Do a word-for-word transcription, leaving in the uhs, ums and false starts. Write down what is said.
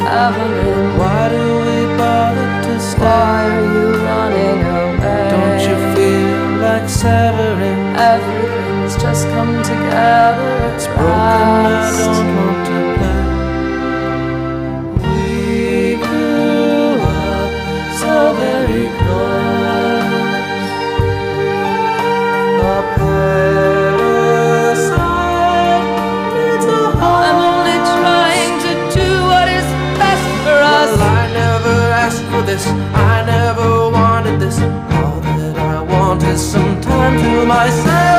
Evelyn, why do we bother to stay? why are you running away? Don't you feel like severing? Everything's just come together. It's broken, I don't want to play. We grew up so very close. A parasite needs a home. I'm only trying to do what is best for us. Well, I never asked for this, I never wanted this. All that I want is some time to myself.